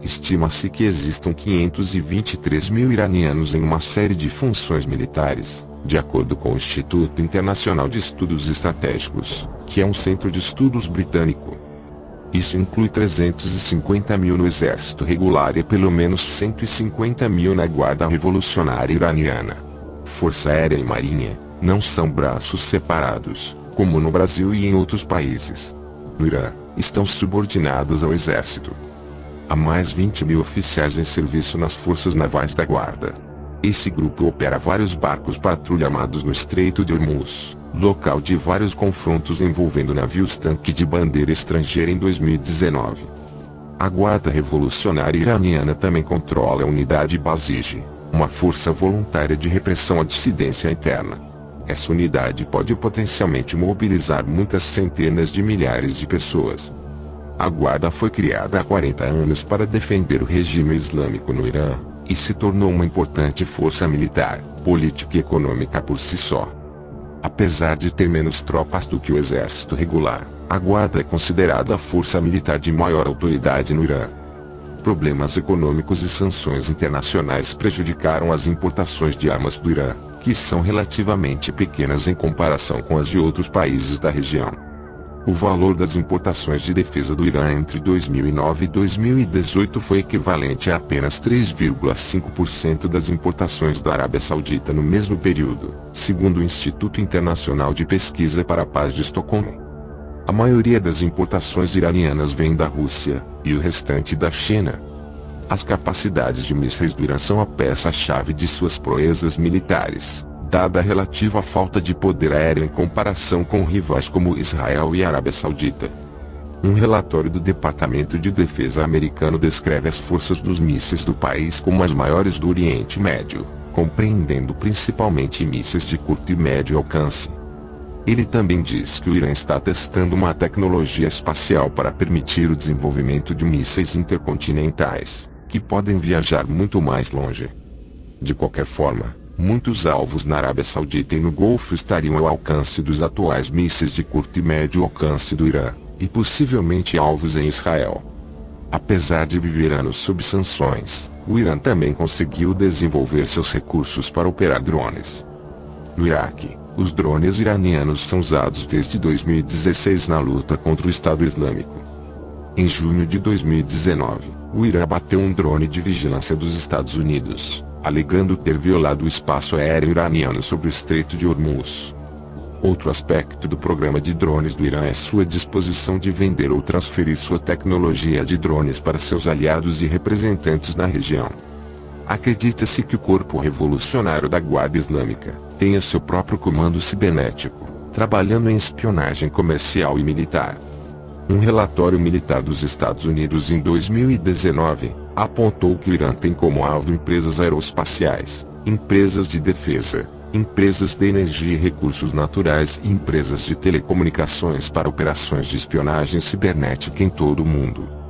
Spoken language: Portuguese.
Estima-se que existam 523 mil iranianos em uma série de funções militares, de acordo com o Instituto Internacional de Estudos Estratégicos, que é um centro de estudos britânico. Isso inclui 350 mil no exército regular e pelo menos 150 mil na Guarda Revolucionária Iraniana. Força Aérea e Marinha não são braços separados, como no Brasil e em outros países. No Irã, estão subordinadas ao exército. Há mais 20 mil oficiais em serviço nas forças navais da Guarda. Esse grupo opera vários barcos patrulha armados no Estreito de Hormuz, local de vários confrontos envolvendo navios-tanque de bandeira estrangeira em 2019. A Guarda Revolucionária Iraniana também controla a unidade Basij, uma força voluntária de repressão à dissidência interna. Essa unidade pode potencialmente mobilizar muitas centenas de milhares de pessoas. A Guarda foi criada há 40 anos para defender o regime islâmico no Irã, e se tornou uma importante força militar, política e econômica por si só. Apesar de ter menos tropas do que o exército regular, a Guarda é considerada a força militar de maior autoridade no Irã. Problemas econômicos e sanções internacionais prejudicaram as importações de armas do Irã, que são relativamente pequenas em comparação com as de outros países da região. O valor das importações de defesa do Irã entre 2009 e 2018 foi equivalente a apenas 3,5% das importações da Arábia Saudita no mesmo período, segundo o Instituto Internacional de Pesquisa para a Paz de Estocolmo. A maioria das importações iranianas vem da Rússia, e o restante da China. As capacidades de mísseis do Irã são a peça-chave de suas proezas militares, dada a relativa falta de poder aéreo em comparação com rivais como Israel e a Arábia Saudita. Um relatório do Departamento de Defesa americano descreve as forças dos mísseis do país como as maiores do Oriente Médio, compreendendo principalmente mísseis de curto e médio alcance. Ele também diz que o Irã está testando uma tecnologia espacial para permitir o desenvolvimento de mísseis intercontinentais, que podem viajar muito mais longe. De qualquer forma, muitos alvos na Arábia Saudita e no Golfo estariam ao alcance dos atuais mísseis de curto e médio alcance do Irã, e possivelmente alvos em Israel. Apesar de viver anos sob sanções, o Irã também conseguiu desenvolver seus recursos para operar drones. No Iraque, os drones iranianos são usados desde 2016 na luta contra o Estado Islâmico. Em junho de 2019, o Irã abateu um drone de vigilância dos Estados Unidos, alegando ter violado o espaço aéreo iraniano sobre o Estreito de Hormuz. Outro aspecto do programa de drones do Irã é sua disposição de vender ou transferir sua tecnologia de drones para seus aliados e representantes na região. Acredita-se que o Corpo Revolucionário da Guarda Islâmica tenha seu próprio comando cibernético, trabalhando em espionagem comercial e militar. Um relatório militar dos Estados Unidos em 2019 apontou que o Irã tem como alvo empresas aeroespaciais, empresas de defesa, empresas de energia e recursos naturais e empresas de telecomunicações para operações de espionagem cibernética em todo o mundo.